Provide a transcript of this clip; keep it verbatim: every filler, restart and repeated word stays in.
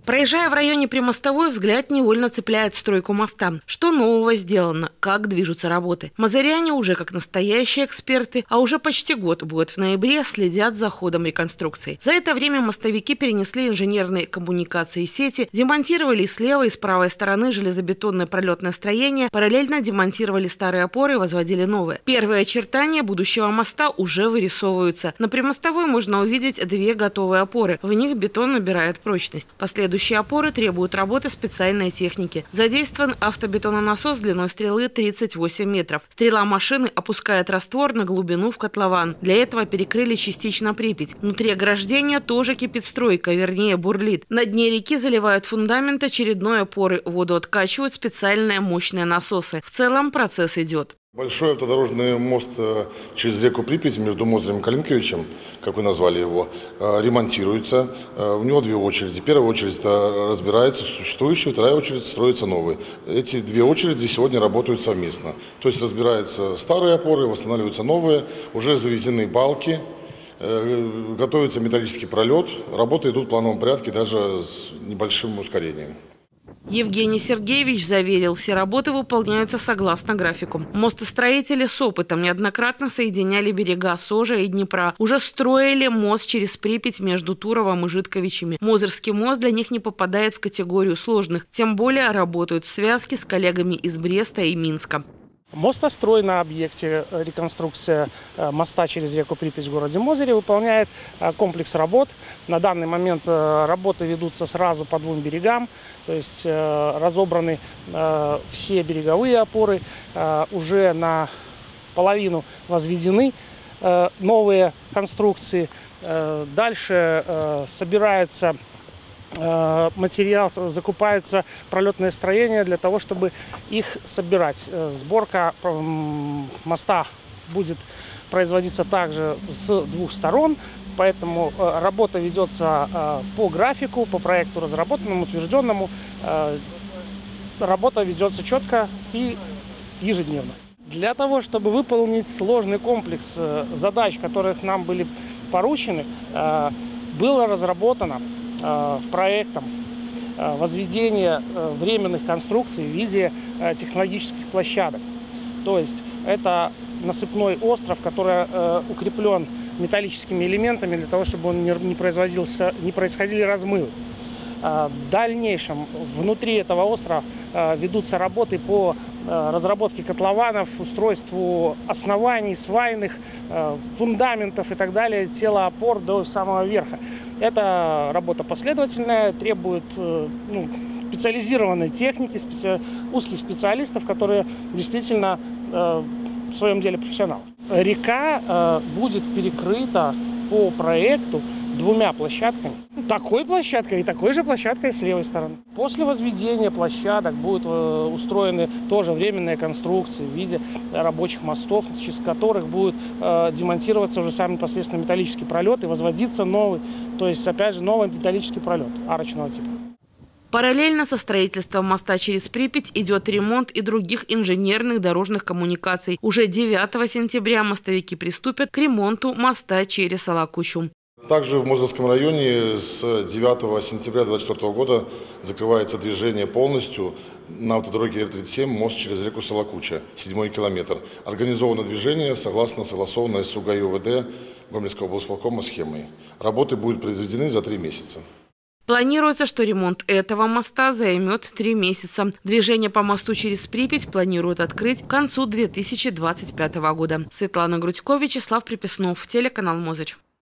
Проезжая в районе Примостовой, взгляд невольно цепляет стройку моста. Что нового сделано? Как движутся работы? Мазыряне уже как настоящие эксперты, а уже почти год будет в ноябре, следят за ходом реконструкции. За это время мостовики перенесли инженерные коммуникации и сети, демонтировали с левой и с правой стороны железобетонное пролетное строение, параллельно демонтировали старые опоры и возводили новые. Первые очертания будущего моста уже вырисовываются. На Примостовой можно увидеть две готовые опоры. В них бетон набирает прочность. Последующие опоры требуют работы специальной техники. Задействован автобетононасос длиной стрелы тридцать восемь метров. Стрела машины опускает раствор на глубину в котлован. Для этого перекрыли частично Припять. Внутри ограждения тоже кипит стройка, вернее бурлит. На дне реки заливают фундамент очередной опоры. Воду откачивают специальные мощные насосы. В целом процесс идет. Большой автодорожный мост через реку Припять между Мозырем и Калинковичем, как вы назвали его, ремонтируется. У него две очереди. Первая очередь разбирается существующая, вторая очередь строится новая. Эти две очереди сегодня работают совместно. То есть разбираются старые опоры, восстанавливаются новые, уже завезены балки, готовится металлический пролет. Работы идут в плановом порядке, даже с небольшим ускорением. Евгений Сергеевич заверил, все работы выполняются согласно графику. Мостостроители с опытом неоднократно соединяли берега Сожа и Днепра. Уже строили мост через Припять между Туровом и Житковичами. Мозырский мост для них не попадает в категорию сложных. Тем более работают в связке с коллегами из Бреста и Минска. Мостострой на объекте реконструкция моста через реку Припять в городе Мозыре выполняет комплекс работ. На данный момент работы ведутся сразу по двум берегам. То есть разобраны все береговые опоры, уже наполовину возведены новые конструкции. Дальше собирается материал, закупается пролетное строение для того, чтобы их собирать. Сборка моста будет производиться также с двух сторон, поэтому работа ведется по графику, по проекту разработанному, утвержденному. Работа ведется четко и ежедневно. Для того, чтобы выполнить сложный комплекс задач, которых нам были поручены, было разработано в проектом возведение временных конструкций в виде технологических площадок. То есть это насыпной остров, который укреплен металлическими элементами для того, чтобы он не производился, не происходили размывы. В дальнейшем внутри этого острова ведутся работы по разработке котлованов, устройству оснований, свайных, фундаментов и так далее, тела опор до самого верха. Эта работа последовательная, требует ну, специализированной техники, специ... узких специалистов, которые действительно э, в своем деле профессионалы. Река э, будет перекрыта по проекту двумя площадками. Такой площадкой и такой же площадкой с левой стороны. После возведения площадок будут устроены тоже временные конструкции в виде рабочих мостов, через которых будет э, демонтироваться уже сам непосредственно металлический пролет и возводиться новый, то есть опять же новый металлический пролет арочного типа. Параллельно со строительством моста через Припять идет ремонт и других инженерных дорожных коммуникаций. Уже девятого сентября мостовики приступят к ремонту моста через Алакучу. Также в Мозырском районе с девятого сентября две тысячи двадцать четвёртого года закрывается движение полностью на автодороге Р тридцать семь, мост через реку Салакуча, седьмой километр. Организовано движение согласно согласованной с УГАИ УВД Гомельского облсполкома схемой. Работы будут произведены за три месяца. Планируется, что ремонт этого моста займет три месяца. Движение по мосту через Припять планируют открыть к концу две тысячи двадцать пятого года. Светлана Грудько, Вячеслав Припяснов, телеканал Мозырь.